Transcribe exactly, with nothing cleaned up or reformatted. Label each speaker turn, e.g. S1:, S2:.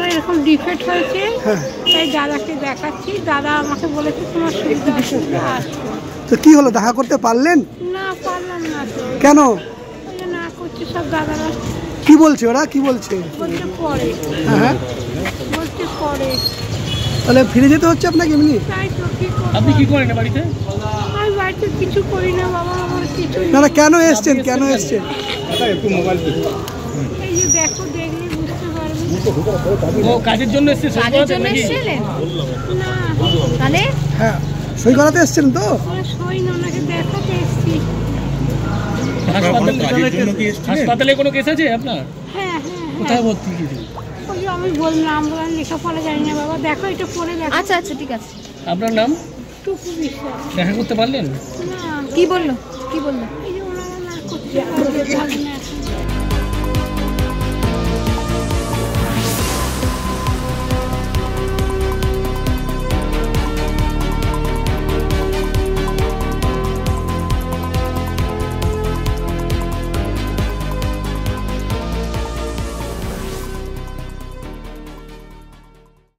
S1: এরকম ডিফেক্ট হয়েছে, তাই দাদাকে দেখাচ্ছি। দাদা আমাকে বলেছে তোমার সুবিধা অসুবিধা আছে।
S2: তো কি হলো, দেখা করতে পারলেন
S1: না, পারলাম না তো।
S2: কেন?
S1: না করছে সব দাদারা।
S2: কি বলছে ওরা, কি বলছে?
S1: বলছে পরে।
S2: হ্যাঁ
S1: বলছে পরে।
S2: তাহলে ফিরে যেতে হচ্ছে আপনাকে এমনি?
S1: তাই তো, কি করব?
S3: আপনি কি করেন বাড়িতে?
S1: আমি বাড়িতে কিছু করি না বাবা, আমার কিছু
S2: না না, কেন এসছেন, কেন এসছেন?
S3: একটু মোবাইল
S1: এই যে দেখো, দেখলে বুঝতে পারবে।
S3: ও কাজের জন্য এসেছে?
S4: কাজের জন্য এসেছিলেন?
S1: না,
S4: তাহলে
S2: হ্যাঁ, সই করাতে এসছেন তো?
S1: ওরা সই না, ওনাকে দেখাতে এসছি।
S3: হাসপাতালে কোনো কেস আছে আপনার?
S1: হ্যাঁ হ্যাঁ
S3: কোথায়
S1: হ্যাঁ,
S3: ভর্তি কিছু?
S1: ওই যে আমি বললাম, বললাম লেখাপড়া জানি না বাবা, দেখো এটা পড়ে দেখো।
S4: আচ্ছা আচ্ছা ঠিক আছে।
S3: আপনার নাম?
S1: টুকু বিশ্বাস।
S3: দেখা করতে পারলেন?
S1: না,
S4: কি বললো, কি বললো?
S1: এই যে ওনারা না করছে,